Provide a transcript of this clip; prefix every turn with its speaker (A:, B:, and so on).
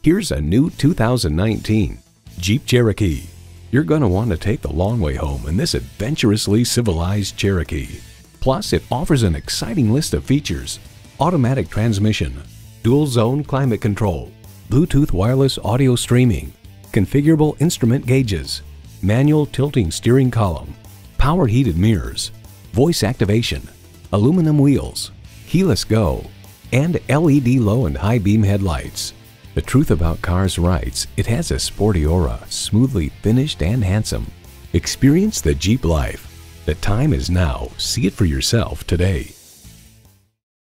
A: Here's a new 2019 Jeep Cherokee. You're going to want to take the long way home in this adventurously civilized Cherokee. Plus, it offers an exciting list of features: automatic transmission, dual zone climate control, Bluetooth wireless audio streaming, configurable instrument gauges, manual tilting steering column, power heated mirrors, voice activation, aluminum wheels, keyless go, and LED low and high beam headlights. The truth about Cars Rights: it has a sporty aura, smoothly finished and handsome. Experience the Jeep life. The time is now. See it for yourself today.